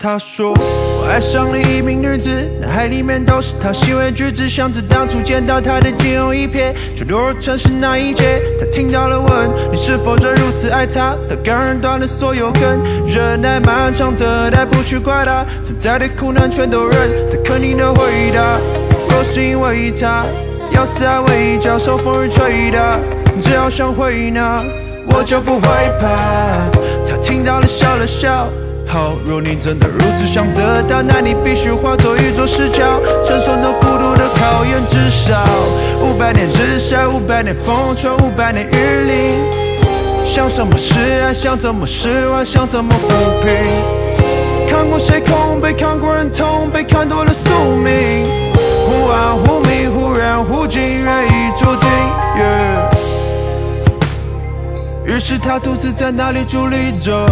他说我爱上了一名女子，脑海里面都是她行为举止，想着当初见到她的仅有一瞥，却落入城市那一街。他听到了问你是否仍如此爱她，他感染断了所有根，忍耐漫长的待，不去怪她，存在的苦难全都忍。他肯定的回答，若是因为他要死还未交，受风雨吹打，只要想回那我就不会怕。他听到了笑了笑，好，若你真的如此想得到，那你必须化作一座石桥，承受那孤独的考验，至少500年日晒，500年风吹，500年雨淋。想什么是爱，想怎么释怀，想怎么抚平。看过谁空悲，看过人痛悲，看多了宿命，忽暗忽明，忽远忽近，愿已注定。于是他独自在那里伫立着，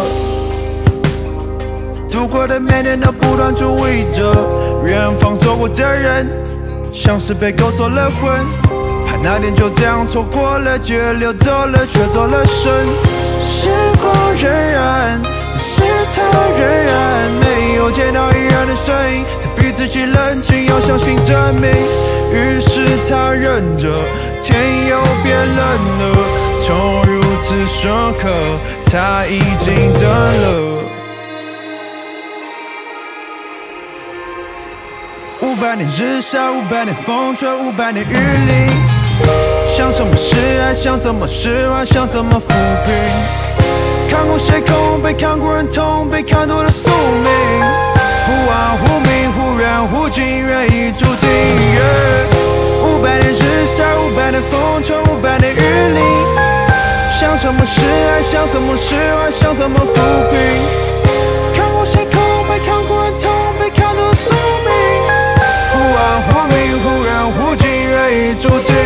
度过的每年都不断注意着远方走过的人，像是被勾走了魂，怕那天就这样错过了，机会溜走了，却走了神。时光荏苒，是他仍然没有见到一样的身影，他逼自己冷静，要相信证明。于是他忍着，天又变冷了，痛如此深刻，他已经等了。500年日晒，500年风吹，500年雨淋。想什么是爱，想怎么释怀，想怎么抚平。看过谁空悲，看过人痛悲，看多了宿命，忽暗忽明，忽远忽近，愿已注定。500年日晒，500年风吹，500年雨淋。想什么是爱，想怎么释怀，想怎么抚平。看过谁空悲，看过人痛悲，看多了宿命，忽暗忽明，忽远忽近，愿已注定。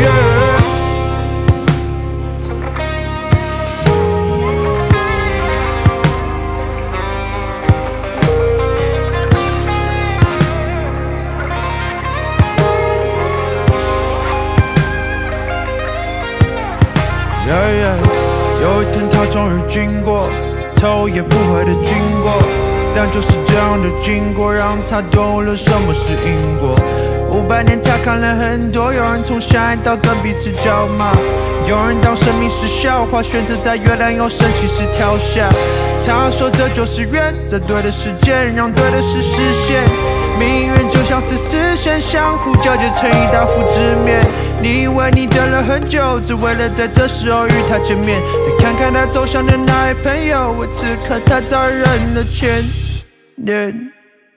有一天他终于经过，头也不回的经过，但就是这样的经过，让他懂了什么是因果。500年他看了很多，有人从相爱到跟彼此叫骂，有人当生命是笑话，选择在月亮又升起时跳下。他说这就是缘，在对的时间让对的事实现。命运就像是丝线，相互交接成一大幅纸面。你以为你等了很久，只为了在这时候与他见面，但看看他走向的那位朋友，为此刻他早已认了千年。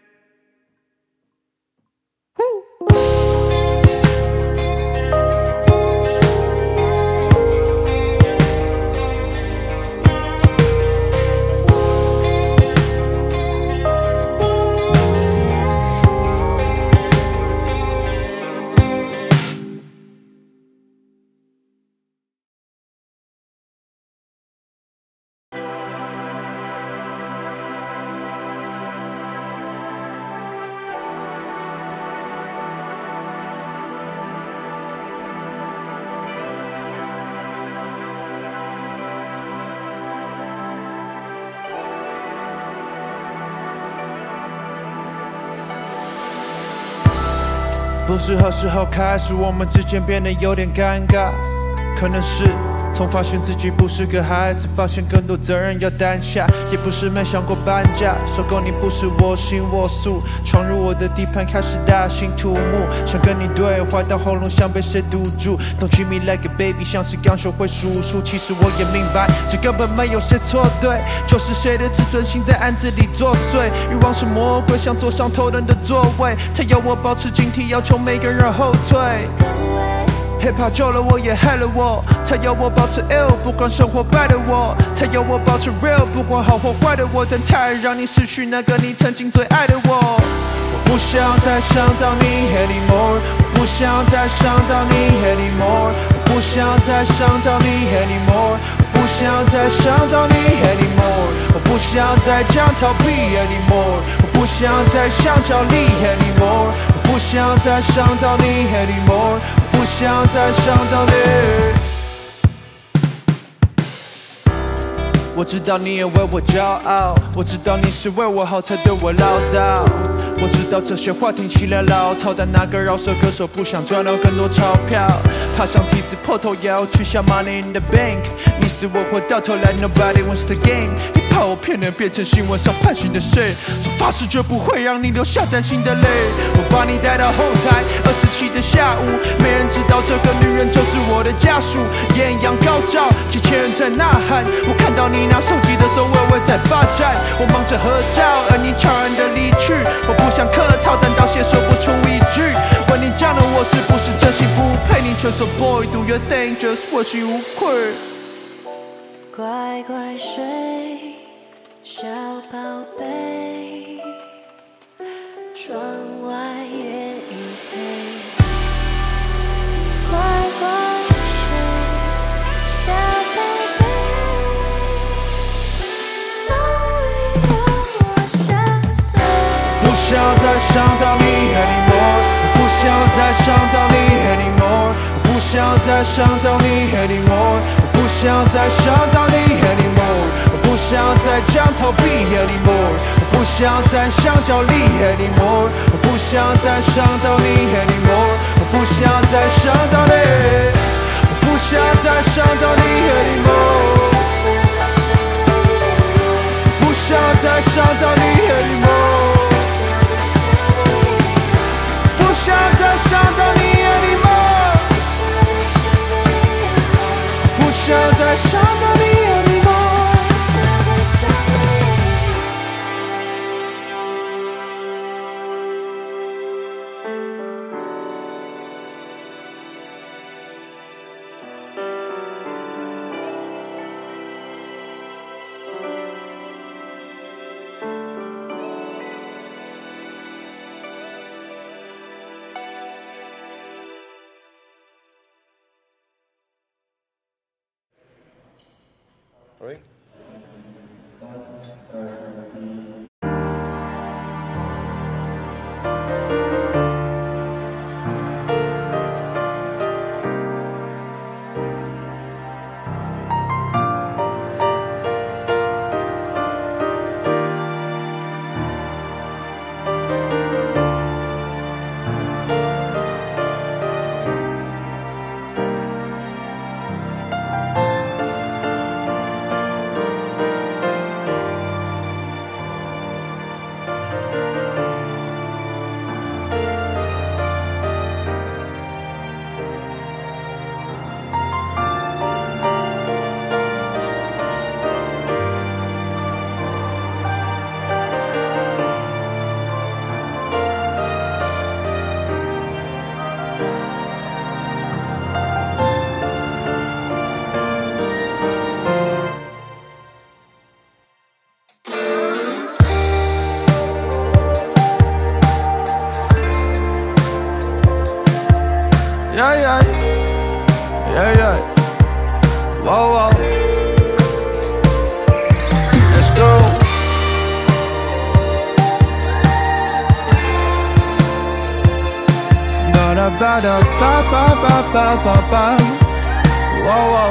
不知何时候开始，我们之间变得有点尴尬。可能是从发现自己不是个孩子，发现更多责任要担下，也不是没想过搬家。受够你不是我行我素，闯入我的地盘开始大兴土木，想跟你对话，但喉咙像被谁堵住。Don't treat me like a baby， 像是刚学会数数。其实我也明白，这根本没有谁错对，就是谁的自尊心在暗自里作祟。欲望是魔鬼，想坐上头人的座位，他要我保持警惕，要求每个人后退。Hiphop 救了我，也害了我。他要我保持 ill， 不管生活败的我；他要我保持 real， 不管好或坏的我。但太让你失去那个你曾经最爱的我。我不想再伤到你 anymore， 我不想再伤到你 anymore， 我不想再伤到你 anymore， 我不想再伤到你 anymore， 我不想再讲逃避 anymore， 我不想再想着你 anymore， 我不想再伤到你 anymore， 不想再伤到你。 我知道你也为我骄傲，我知道你是为我好才对我唠叨。我知道这些话听起来老套，但哪个饶舌歌手不想赚到更多钞票？爬上梯子破头也要取消 money in the bank。你死我活到头来 ，nobody wants the game。你怕我骗人变成新闻上判刑的谁？说发誓绝不会让你流下担心的泪。我把你带到后台，27的下午，没人知道这个女人就是我的家属。艳阳高照，几千人在呐喊。我看到你拿手机的手微微在发颤。我忙着合照，而你悄然的离去。我不想客套，但到现说不出一句。问你讲的我是不是真心不配你全说 boy do your thing just 我心无愧。 乖乖睡，小宝贝，窗外夜已黑。乖乖睡，小宝贝，梦里有我相随。 不想再伤到你 anymore， 不想再伤到你 anymore， 不想再伤到你 anymore， 不想再伤到你 anymore， 不想再讲逃避 anymore， 不想再想角力 anymore， 不想再伤到你 anymore， 不想再伤到你，不想再伤到你 anymore， 不想再伤到你 anymore， 不想再伤到你 anymore， 不想再伤到你 anymore。 Three. Yeah, yeah, yeah, yeah. Whoa, whoa. Let's go. Ba da ba da ba ba ba ba ba ba. Whoa, whoa.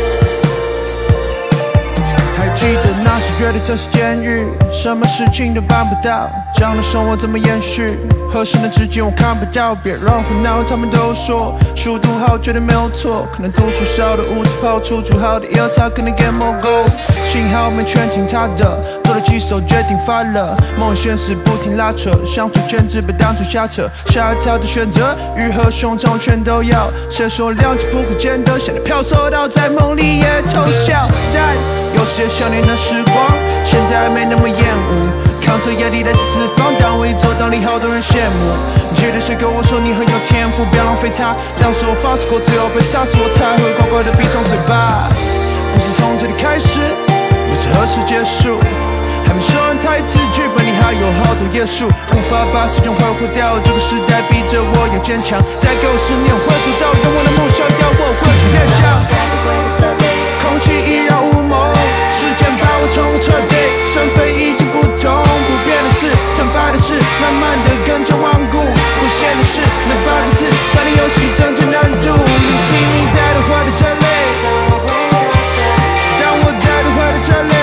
还记得那时觉得这是监狱，什么事情都办不到，这样的生活怎么延续？和谁的之间我看不到，别乱胡闹，他们都说书读好绝对没有错，可能读书少的无知跑出煮好的药草，可能 get more gold。幸好没全听他的，做了几首决定发了，梦现实不停拉扯，想出全职被当作瞎扯，下一条的选择，鱼和熊掌我全都要，谁说两者不可兼得，显得飘瘦到在梦里也偷笑，但有些想念的时光，现在没那么厌恶。扛着压力来自四方，当我一走道理，好多人羡慕。记得谁跟我说你很有天赋，不要浪费它。当时我发誓过，只有被杀死，我才会乖乖的闭上嘴巴。不是从这里开始，不知何时结束。还没说完台词，剧本里还有好多页数，无法把时间挥霍掉。这个时代逼着我要坚强，再给我10年，会做到用我的梦想要我会去越强。空气依然无梦，时间把我冲个彻底，身份已经不同，不变的是惩罚的事，慢慢的跟着顽固，浮现的是那8个字，把你游戏增加难度。You see me 再度回到这里，当我再度回到这里。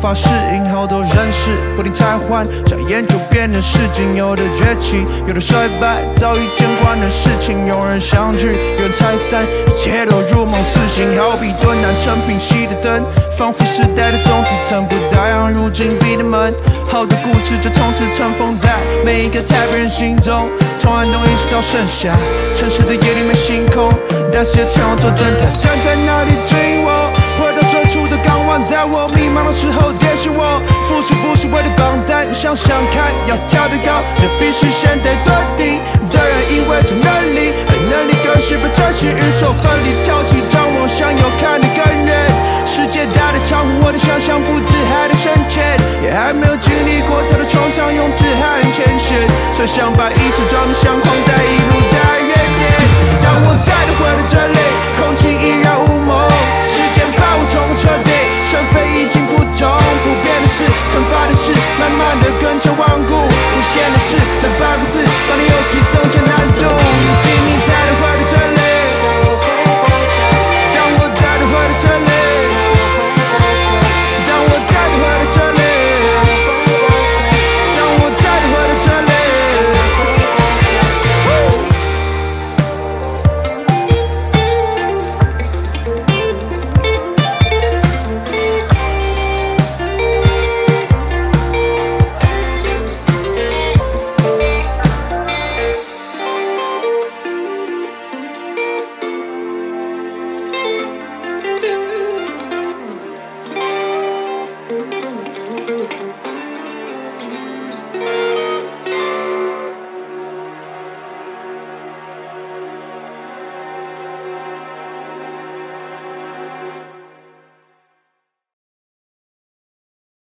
法适应，好多人事不停汰换，眨眼就变成是仅有的崛起，有的衰败早已见惯的事情，有人相聚，有人拆散，一切都如梦似醒，好比敦南成品熄的灯，仿佛时代的种子曾不打烊如紧闭的门，好多故事就从此尘封在每一个台北人心中，从安东意识到盛夏，城市的夜里没星空，但是也曾有座灯塔站在那里指引我，回到最初的港湾，在我迷茫的时候点醒我，复习不是为了榜单，想想看，要跳得高，那必须先得断定，责任意味着能力，而能力更是被这些宇宙分离，挑起张望，想要看得更远，世界大得超乎我的想象，不止还得深潜，也还没有经历过它的创伤，用词和浅显，所以想把一直装的相框带一路带远点。当我再度回到这里，空气依然无梦，时间把我冲彻底，身份已经不同，不变的是，惩罚的事，慢慢的跟着顽固，浮现的是那